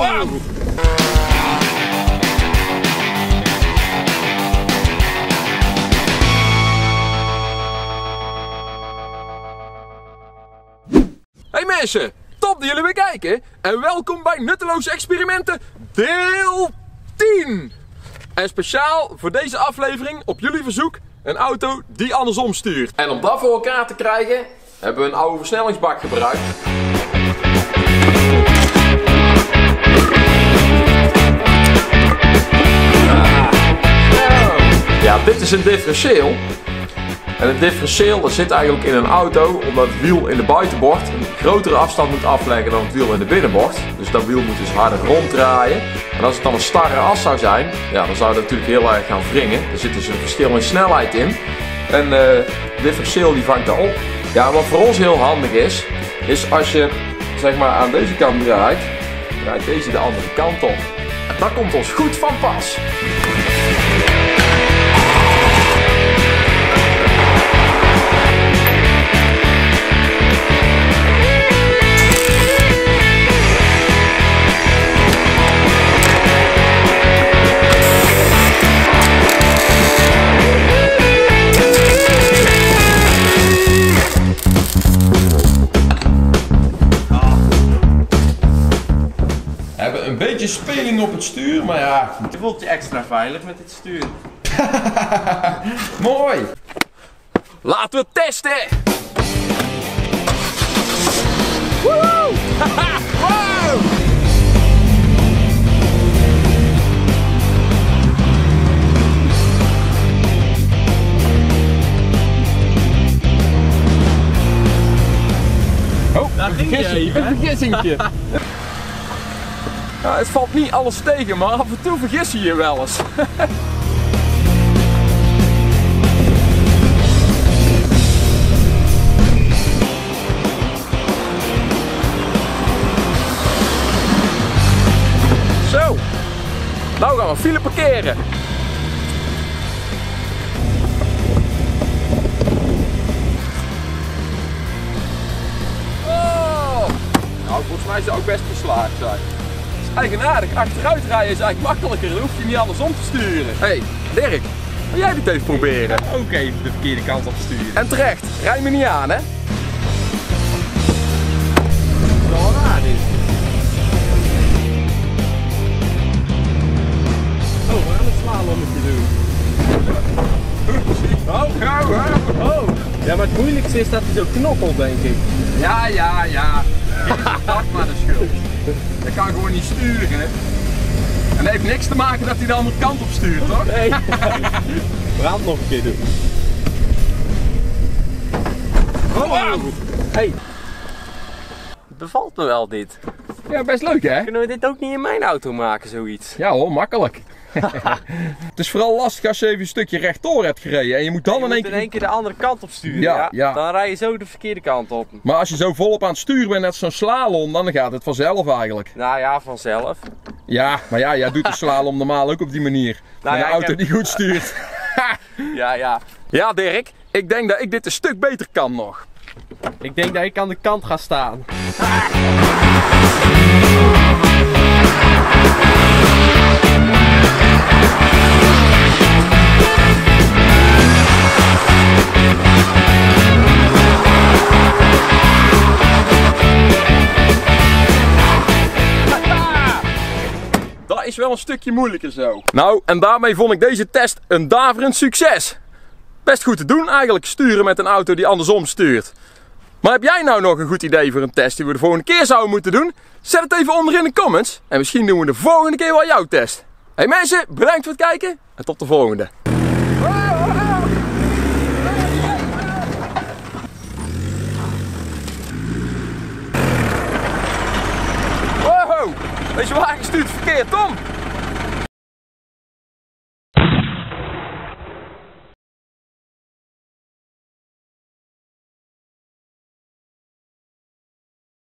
Wow. Hey mensen, top dat jullie weer kijken en welkom bij Nutteloze Experimenten deel 10. En speciaal voor deze aflevering op jullie verzoek een auto die andersom stuurt. En om dat voor elkaar te krijgen hebben we een oude versnellingsbak gebruikt. Ja, dit is een differentieel. En het differentieel dat zit eigenlijk in een auto omdat het wiel in de buitenbocht een grotere afstand moet afleggen dan het wiel in de binnenbocht. Dus dat wiel moet dus harder ronddraaien. En als het dan een starre as zou zijn, ja, dan zou dat natuurlijk heel erg gaan wringen. Er zit dus een verschil in snelheid in. En het differentieel die vangt dat op. Ja, wat voor ons heel handig is als je zeg maar aan deze kant draait deze de andere kant op. En dat komt ons goed van pas. Een beetje speling op het stuur, maar ja. Je voelt je extra veilig met dit stuur. Mooi! Laten we het testen! Woehoe! Wow! Oh, daar ging je even, een vergissingje. Ja, het valt niet alles tegen, maar af en toe vergis je je wel eens. Zo, nou gaan we file parkeren. Oh, nou, volgens mij zou ik best geslaagd zijn. Eigenaardig, achteruit rijden is eigenlijk makkelijker, dan hoef je niet andersom te sturen. Hey, Dirk, wil jij dit even proberen? Ook even de verkeerde kant op sturen. En terecht, rij me niet aan, hè? Wel raar dit. Oh, we gaan het slalommetje doen. Oh. Ja, maar het moeilijkste is dat hij zo knokkelt, denk ik. Ja. Dat maar de schuld. Je kan gewoon niet sturen. En dat heeft niks te maken dat hij de andere kant op stuurt, hoor. Nee. We gaan het nog een keer doen. Oh. Hey. Het bevalt me wel dit. Ja, best leuk, hè? Kunnen we dit ook niet in mijn auto maken, zoiets? Ja hoor, makkelijk. Het is vooral lastig als je even een stukje rechtdoor hebt gereden en je moet dan in één keer de andere kant op sturen. Ja. Dan rij je zo de verkeerde kant op. Maar als je zo volop aan het sturen bent, net zo'n slalom, dan gaat het vanzelf eigenlijk. Nou ja, vanzelf. Ja, maar ja, jij doet de slalom normaal ook op die manier. Nou met een auto die goed stuurt. Ja. Ja, Dirk, ik denk dat ik dit een stuk beter kan nog. Ik denk dat ik aan de kant ga staan. Dat is wel een stukje moeilijker zo. Nou, en daarmee vond ik deze test een daverend succes. Best goed te doen eigenlijk, sturen met een auto die andersom stuurt. Maar heb jij nou nog een goed idee voor een test die we de volgende keer zouden moeten doen? Zet het even onder in de comments en misschien doen we de volgende keer wel jouw test. Hey mensen, bedankt voor het kijken en tot de volgende. Wow, deze wagen stuurt verkeerd, Tom.